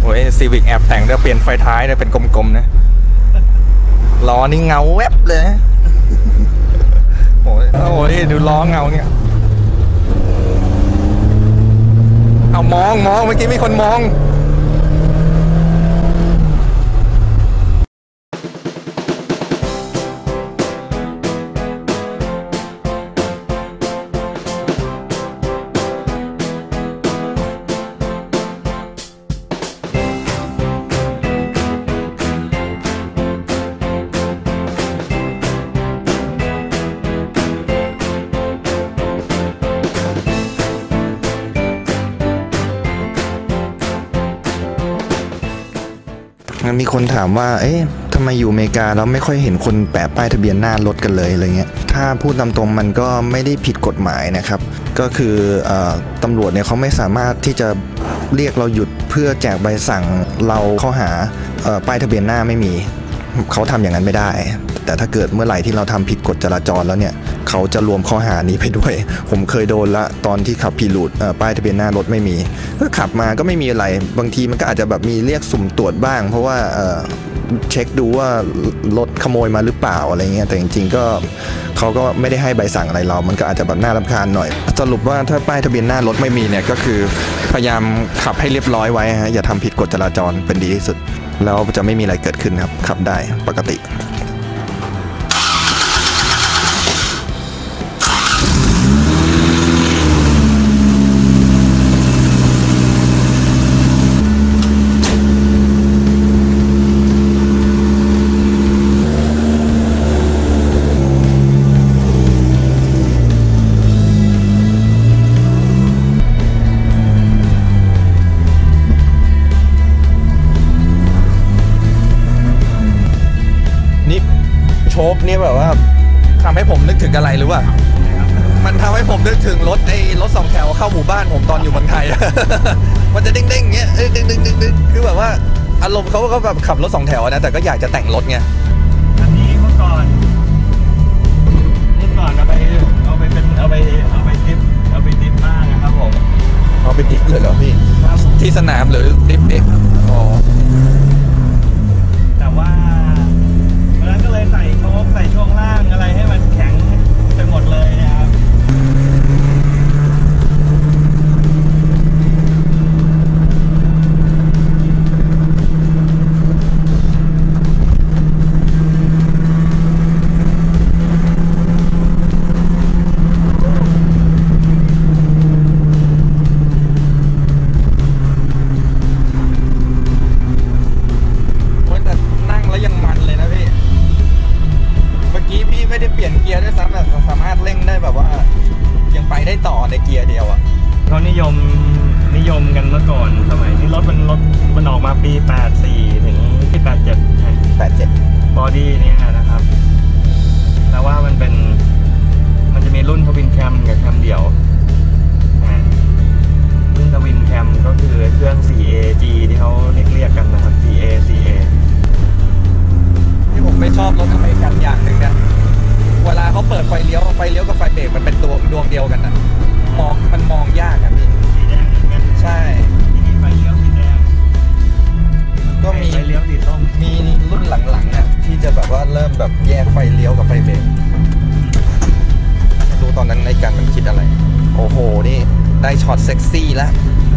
โอ้ยซีวิกแอบแต่งแล้วเปลี่ยนไฟท้ายได้เป็นกลมๆนะล้อนี่เงาแวบเลยโอ้ยดูล้อเงาเนี่ยเอามองเมื่อกี้มีคนมองมีคนถามว่าเอ๊ะทำไมอยู่อเมริกาเราไม่ค่อยเห็นคนแปะป้ายทะเบียนหน้ารถกันเลยอะไรเงี้ยถ้าพูดตามตรงมันก็ไม่ได้ผิดกฎหมายนะครับก็คือตำรวจเนี่ยเขาไม่สามารถที่จะเรียกเราหยุดเพื่อแจกใบสั่งเราข้อหาป้ายทะเบียนหน้าไม่มีเขาทำอย่างนั้นไม่ได้แต่ถ้าเกิดเมื่อไหร่ที่เราทำผิดกฎจราจรแล้วเนี่ยเขาจะรวมข้อหานี้ไปด้วยผมเคยโดนละตอนที่ขับพีรูดป้ายทะเบียนหน้ารถไม่มีก็ขับมาก็ไม่มีอะไรบางทีมันก็อาจจะแบบมีเรียกสุ่มตรวจบ้างเพราะว่าเช็คดูว่ารถขโมยมาหรือเปล่าอะไรเงี้ยแต่จริงๆก็เขาก็ไม่ได้ให้ใบสั่งอะไรเรามันก็อาจจะแบบน่ารำคาญหน่อยสรุปว่าถ้าป้ายทะเบียนหน้ารถไม่มีเนี่ยก็คือพยายามขับให้เรียบร้อยไว้ฮะอย่าทำผิดกฎจราจรเป็นดีที่สุดแล้วจะไม่มีอะไรเกิดขึ้นครับขับได้ปกติโชคนี่แบบว่าทำให้ผมนึกถึงอะไรหรือว่ามันทำให้ผมนึกถึงรถสองแถวเข้าหมู่บ้านผมตอนอยู่เมืองไทย มันจะเด้งๆเงี้ยดึงคือแบบว่าอารมณ์เขาก็แบบขับรถสองแถวนะแต่ก็อยากจะแต่งรถไงอันนี้เมื่อก่อนเอาไปดิฟบ้างนะครับผมเอาไปดิฟเลยเหรอพี่ที่สนามหรือดิฟเองอ๋อแต่ว่าแล้วก็เลยใส่โชคใส่ช่วงล่างอะไรให้มันแข็งไปหมดเลยนะครับไม่ได้เปลี่ยนเกียร์ด้วยซ้ำแบบสามารถเร่งได้แบบว่ายังไปได้ต่อในเกียร์เดียวอ่ะเขานิยมกันเมื่อก่อนสมัยที่รถมันออกมาปี84ถึงปี87บอดี้นี้นะครับแต่ว่ามันจะมีรุ่นทวินแคมกับแคมเดี่ยวรุ่นทวินแคมก็คือเครื่อง 4AG ที่เขาเรียกกันนะครับ 4A ที่ผมไม่ชอบรถอเมริกันอย่างหนึ่งเนี่ยเวลาเขาเปิดไฟเลี้ยวกับไฟเบรกมันเป็นตัวดวงเดียวกันนะมันมองยากอ่ะพี่สีแดงเหมือนกันใช่ที่นี่ไฟเลี้ยวสีแดงก็มีไฟเลี้ยวสีส้มมีรุ่นหลังๆเนี่ยที่จะแบบว่าเริ่มแบบแยกไฟเลี้ยวกับไฟเบรกไม่รู้ตอนนั้นในการมันคิดอะไรโอ้โหนี่ได้ช็อตเซ็กซี่แล้ว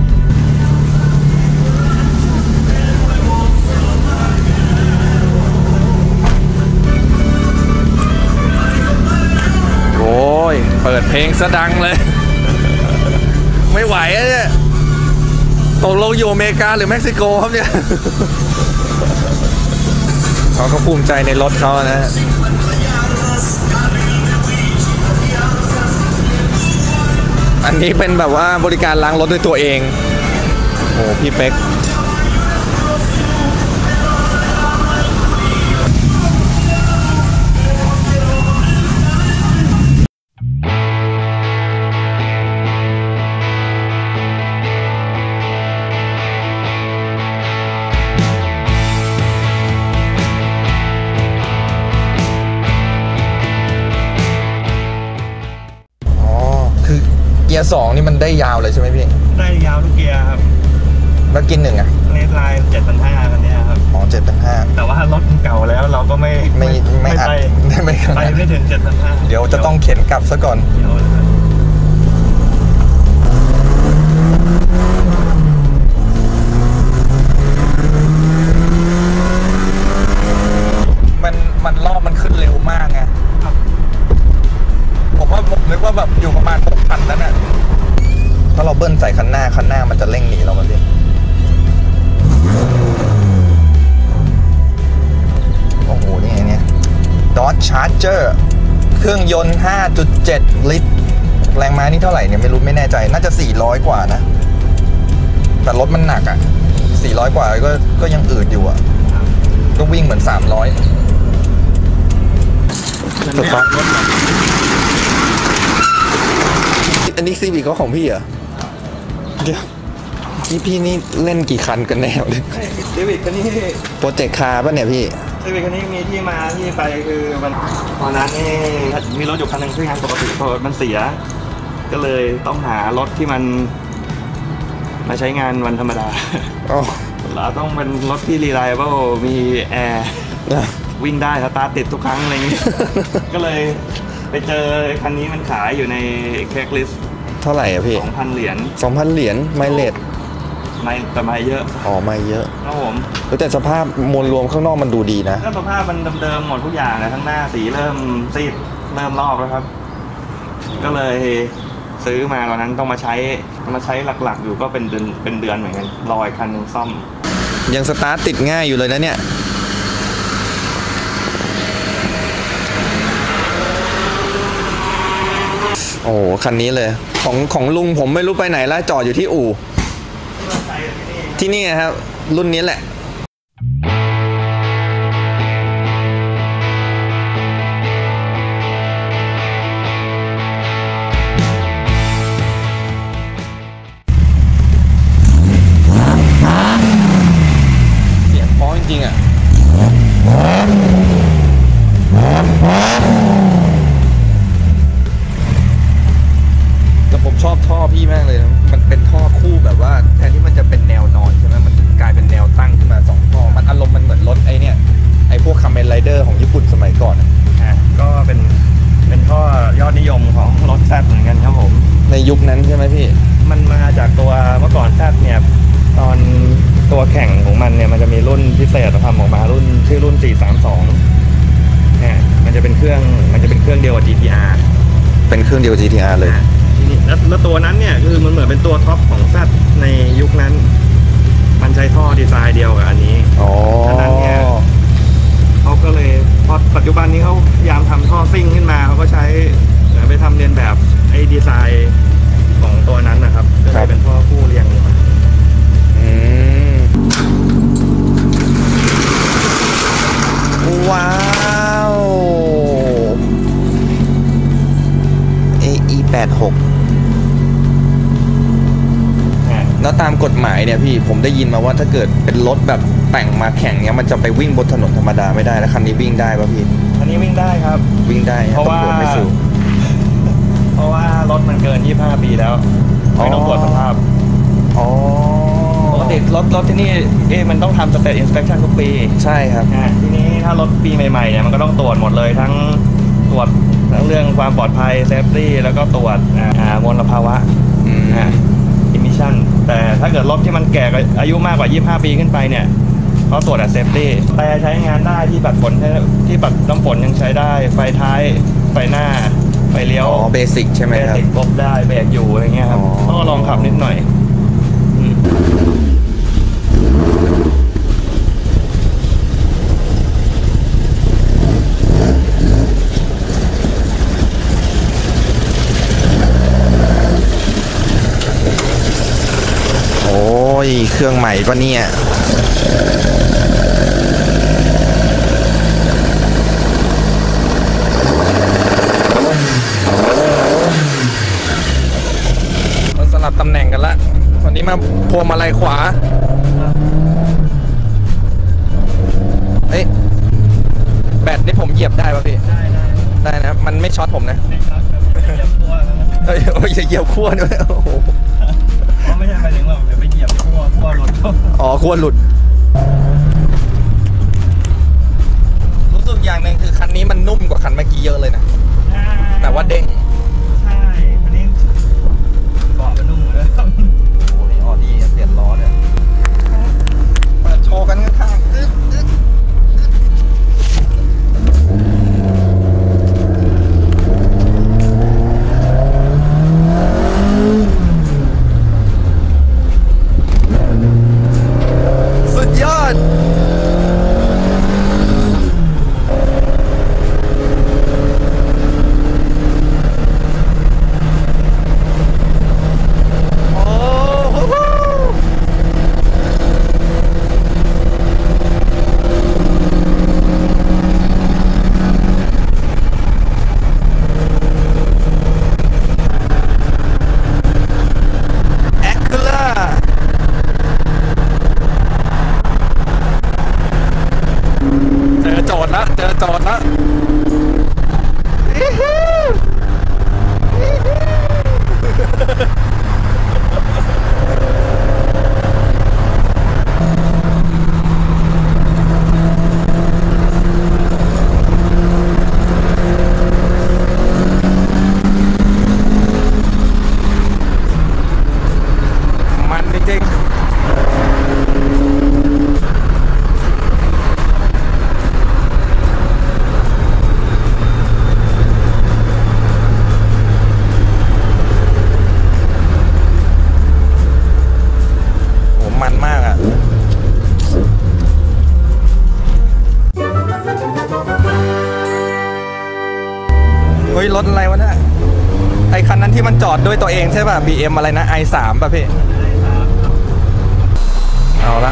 โอ้ยเปิดเพลงซะดังเลยไม่ไหวเนี่ยตกลงอยู่อเมริกาหรือเม็กซิโกครับเนี่ยเขาก็ภูมิใจในรถเขานะอันนี้เป็นแบบว่าบริการล้างรถด้วยตัวเองโอ้พี่เป๊ก เกียร์2นี่มันได้ยาวเลยใช่ไหมพี่ได้ยาวทุกเกียร์ครับแล้วกิน1อ่ะเลดไลน์7,500คันนี้ครับอ๋อ7,500 แต่ว่ารถเก่าแล้วเราก็ไม่ไปไม่ถึง7,500 เดี๋ยวจะต้องเข็นกลับซะก่อนมันรอบมันขึ้นเร็วมากไงผมนึกว่าแบบอยู่ประมาณ 6,000 แล้วน่ะถ้าเราเบิ้ลใส่คันหน้ามันจะเร่งหนีเราเลยโอ้โหนี่ไงเนี่ย Dodge Charger เครื่องยนต์ 5.7 ลิตรแรงม้านี่เท่าไหร่เนี่ยไม่แน่ใจน่าจะ400กว่านะแต่รถมันหนักอ่ะ400กว่าก็ยังอืดอยู่อ่ะก็วิ่งเหมือน300สตาร์ทอันนี้ซีวิกก็ของพี่เหรอเดี๋ยวพี่นี่เล่นกี่คันกันแน่เลยซีวิกคันนี้โปรเจกต์คาร์ป่ะเนี่ยพี่ซีวิกคันนี้มีที่มาที่ไปคือมันตอนนั้นนี่มีรถอยู่คันหนึ่งที่งานปกติพอมันเสียก็เลยต้องหารถที่มันมาใช้งานวันธรรมดาเราต้องเป็นรถที่ reliable มีแอร์วิ่งได้สตาร์ทติดทุกครั้งอะไรอย่างนี้ ก็เลยไปเจอคันนี้มันขายอยู่ในแคร็กลิสต์เท่าไหร่อะพี่ 2,000 เหรียญ 2,000 เหรียญไมเลจแต่ไม่เยอะไม่เยอะครับผมแต่สภาพมวลรวมข้างนอกมันดูดีนะสภาพมันเดิมๆหมดทุกอย่างเลยทั้งหน้าสีเริ่มซีดเริ่มลอกแล้วครับก็เลยซื้อมาตอนนั้นต้องมาใช้หลักๆอยู่ก็เป็นเดือนเหมือนกันรออีกคันนึงซ่อมยังสตาร์ทติดง่ายอยู่เลยนะเนี่ยโอ้คันนี้เลยของลุงผมไม่รู้ไปไหนแล้วจอดอยู่ที่อู่ที่นี่ครับรุ่นนี้แหละเสียงเพราะจริงๆอ่ะแต่ผมชอบท่อพี่มากเลยมันเป็นท่อคู่แบบว่าแทนที่มันจะเป็นแนวนอนใช่ไหมมันกลายเป็นแนวตั้งขึ้นมา2ท่อมันอารมณ์มันเหมือนรถไอ้พวกคัมเมนไรเดอร์ของญี่ปุ่นสมัยก่อนก็เป็นท่อยอดนิยมของรถแซดเหมือนกันครับผมในยุคนั้นใช่ไหมพี่มันมาจากตัวเมื่อก่อนแซดเนี่ยตอนตัวแข่งของมันเนี่ยมันจะมีรุ่นพิเศษทำออกมาชื่อรุ่น432มันจะเป็นเครื่องเดียวกับ GTR เป็นเครื่องเดียว GTR เลยแล้วตัวนั้นเนี่ยคือมันเหมือนเป็นตัวท็อปของแซดในยุคนั้นมันใช้ท่อดีไซน์เดียวกับอันนี้ฉะนั้นเนี่ยเขาก็เลยพอปัจจุบันนี้เขาพยายามทำท่อซิ่งขึ้นมาเขาก็ใช้ไปทำเรียนแบบไอ้ดีไซน์ของตัวนั้นนะครับก็เลยเป็นท่อคู่เรียงลงมาว้าวAE86แล้วตามกฎหมายเนี่ยพี่ผมได้ยินมาว่าถ้าเกิดเป็นรถแบบแต่งมาแข่งเนี่ยมันจะไปวิ่งบนถนนธรรมดาไม่ได้แล้วคันนี้วิ่งได้ป่ะพี่คันนี้วิ่งได้ครับวิ่งได้เพราะว่ารถมันเกิน25 ปีแล้วไม่ต้องตรวจสภาพปกติรถที่นี่มันต้องทำ State Inspection ทุกปีใช่ครับทีนี้ถ้ารถปีใหม่ๆเนี่ยมันก็ต้องตรวจหมดเลยทั้งตรวจทั้งเรื่องความปลอดภัย Safety แล้วก็ตรวจมลภาวะEmission แต่ถ้าเกิดรถที่มันแก่อายุมากกว่า25 ปีขึ้นไปเนี่ยเขาตรวจSafety แต่ใช้งานได้ที่ปัดฝนที่ปัดน้ำฝนยังใช้ได้ไฟท้ายไฟหน้าไฟเลี้ยวเบสิกใช่ไหมครับเบสิกครบได้เบรกอยู่อะไรเงี้ยครับต้องลองขับนิดหน่อยเครื่องใหม่ปะเนี่ยเราสลับตำแหน่งกันละวันนี้มาพวงมาลัยขวาแบตนี่ผมเหยียบได้ป่ะพี่ได้นะมันไม่ช็อตผมนะอย่าเหยียบขั้วด้วยโอ้โหไม่ใช่ไปถึงหรอกเดี๋ยวไปเหยียบขั้วรถอ๋อขั้วหลุดรู้สึกอย่างหนึ่งคือคันนี้มันนุ่มกว่าคันเมื่อกี้เยอะเลยนะแต่ว่าเด้งใช่คันนี้เบาะมันนุ่มเลยครับโอ้นี่ออดี้เปลี่ยนล้อเนี่ยเปิดโชว์กันข้างๆสุดยอดเจอโจทย์แล้วมันจริงมันมากอ่ะเฮ้ยรถอะไรวะเนี่ยไอคันนั้นที่มันจอดด้วยตัวเองใช่ป่ะ BM อะไรนะ i3 ป่ะพี่เอาละ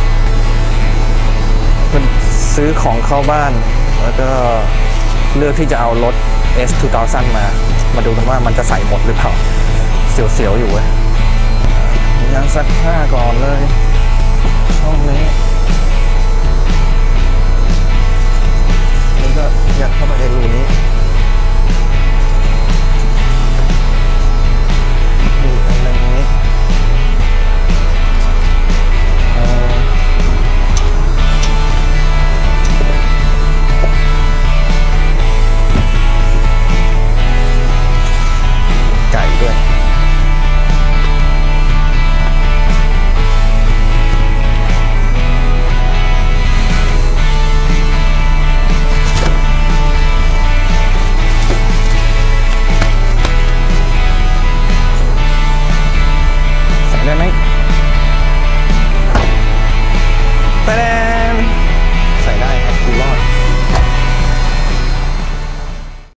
มันซื้อของเข้าบ้านแล้วก็เลือกที่จะเอารถ S2000 มาดูกันว่ามันจะใส่หมดหรือเปล่าเสียวๆอยู่เว้ยยังซักผ้าก่อนเลย